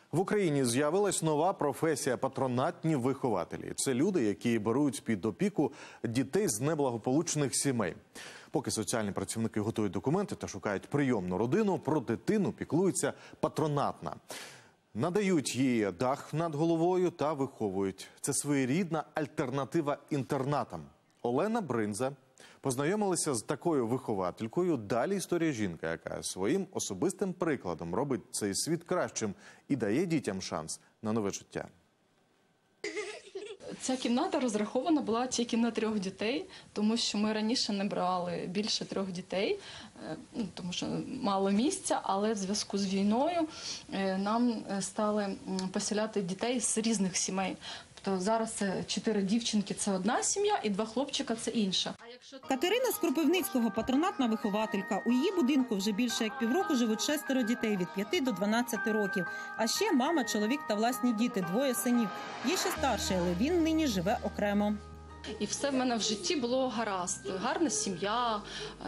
В Україні з'явилась нова професія – патронатні вихователі. Це люди, які беруть під опіку дітей з неблагополучних сімей. Поки соціальні працівники готують документи та шукають прийомну родину, про дитину піклується патронатна. Надають їй дах над головою та виховують. Це своєрідна альтернатива інтернатам. Олена Бринза познайомилася з такою вихователькою. Далі історія жінки, яка своїм особистим прикладом робить цей світ кращим і дає дітям шанс на нове життя. Ця кімната розрахована була тільки на 3 дітей, тому що ми раніше не брали більше 3 дітей, тому що мало місця, але в зв'язку з війною нам стали поселяти дітей з різних сімей. Тобто зараз це 4 дівчинки – це одна сім'я, і 2 хлопчика – це інша. Катерина з Кропивницького – патронатна вихователька. У її будинку вже більше як півроку живуть 6 дітей від 5 до 12 років. А ще мама, чоловік та власні діти, 2 синів. Є ще старший, але він нині живе окремо. І все в мене в житті було гаразд. Гарна сім'я,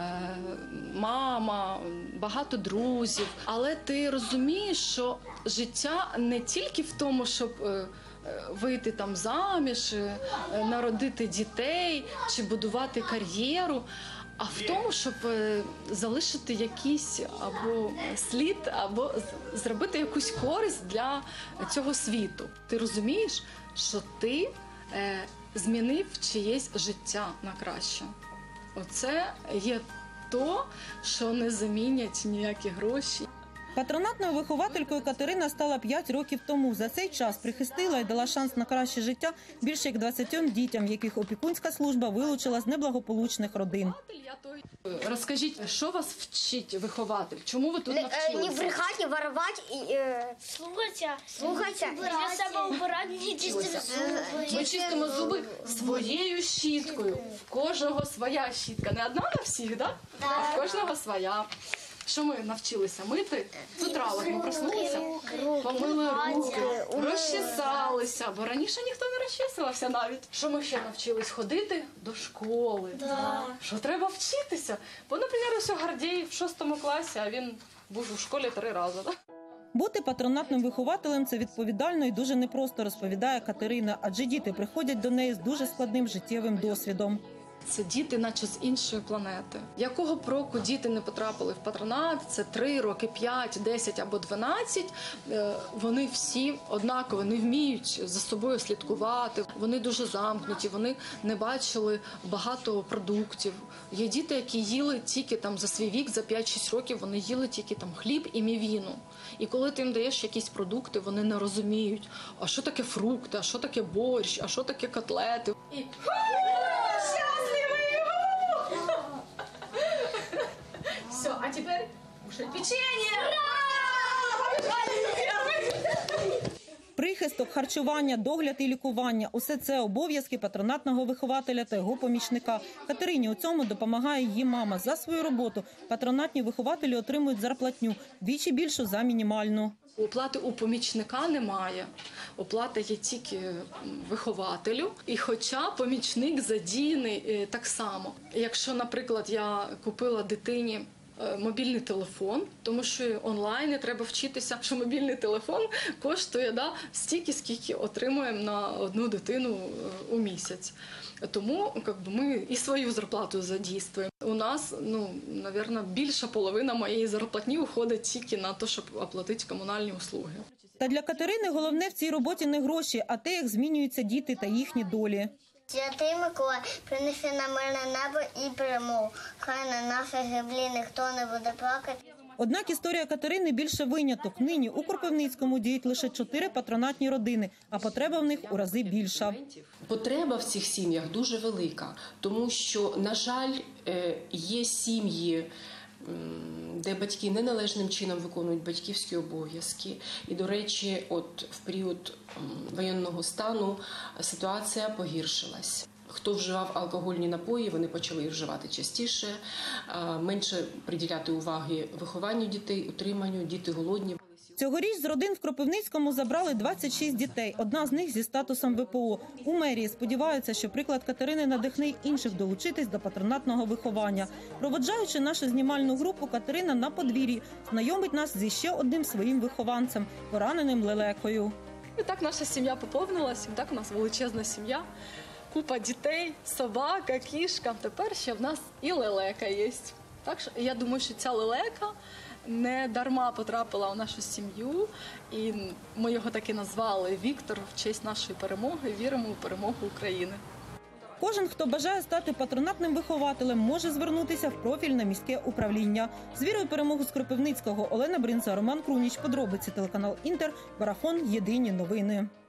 мама, багато друзів. Але ти розумієш, що життя не тільки в тому, щоб вийти там заміж, народити дітей чи будувати кар'єру, а в тому, щоб залишити якийсь або слід, або зробити якусь користь для цього світу. Ти розумієш, що ти змінив чиєсь життя на краще. Оце є то, що не замінять ніякі гроші. Патронатною вихователькою Катерина стала 5 років тому. За цей час прихистила і дала шанс на краще життя більше як 20 дітям, яких опікунська служба вилучила з неблагополучних родин. Розкажіть, що вас вчить вихователь? Чому ви тут навчилися? Не брехати, не воровати і слухатися. Для себе обирати і чистити зуби. Ми чистимо зуби своєю щіткою. В кожного своя щітка. Не одна на всіх, да? А в кожного своя. Що ми навчилися мити? З утра ми проснулися, помили руки, розчесалися, бо раніше ніхто не розчесувався навіть. Що ми ще навчились? Ходити до школи. Що треба вчитися? Бо, наприклад, ось Гордій в 6 класі, а він був у школі 3 рази. Да? Бути патронатним вихователем – це відповідально і дуже непросто, розповідає Катерина, адже діти приходять до неї з дуже складним життєвим досвідом. Це діти, наче з іншої планети. Якого б року діти не потрапили в патронат, це 3 роки, 5, 10 або 12, вони всі однаково не вміють за собою слідкувати. Вони дуже замкнуті, вони не бачили багато продуктів. Є діти, які їли тільки там за свій вік, за 5-6 років, вони їли тільки там хліб і мівіну. І коли ти їм даєш якісь продукти, вони не розуміють, а що таке фрукти, а що таке борщ, а що таке котлети. І все, а теперь кушать печенье! Прихисток, харчування, догляд і лікування – усе це обов'язки патронатного вихователя та його помічника. Катерині у цьому допомагає її мама. За свою роботу патронатні вихователі отримують зарплатню вдвічі більшу за мінімальну. Оплати у помічника немає. Оплата є тільки вихователю. І хоча помічник задіяний так само. Якщо, наприклад, я купила дитині мобільний телефон, тому що онлайн треба вчитися, що мобільний телефон коштує стільки, скільки отримуємо на одну дитину у місяць. Тому ми і свою зарплату задійствуємо. У нас, мабуть, більша половина моєї зарплатні уходить тільки на те, щоб оплатити комунальні услуги. Та для Катерини головне в цій роботі не гроші, а те, як змінюються діти та їхні долі. Святий Миколай, принеси на мирне небо і перемогу. Хай на нашій землі ніхто не буде плакати. Однак історія Катерини більше виняток. Нині у Кропивницькому діють лише 4 патронатні родини, а потреба в них у рази більша. Потреба в цих сім'ях дуже велика, тому що, на жаль, є сім'ї, де батьки неналежним чином виконують батьківські обов'язки. І, до речі, в період воєнного стану ситуація погіршилась. Хто вживав алкогольні напої, вони почали їх вживати частіше, менше приділяти уваги вихованню дітей, утриманню, діти голодні. Цьогоріч з родин в Кропивницькому забрали 26 дітей. Одна з них зі статусом ВПО. У мерії сподіваються, що приклад Катерини надихне й інших долучитись до патронатного виховання. Проводжаючи нашу знімальну групу, Катерина на подвір'ї знайомить нас зі ще одним своїм вихованцем – пораненим лелекою. І так наша сім'я поповнилась, і так у нас величезна сім'я. Купа дітей, собака, кішка. Тепер ще в нас і лелека є. Так що я думаю, що ця лелека не дарма потрапила у нашу сім'ю. І ми його так і назвали Віктор в честь нашої перемоги. Віримо у перемогу України. Кожен, хто бажає стати патронатним вихователем, може звернутися в профільне міське управління. З вірою перемоги з Кропивницького. Олена Бринза, Роман Круніч. Подробиці телеканал Інтер. Марафон. Єдині новини.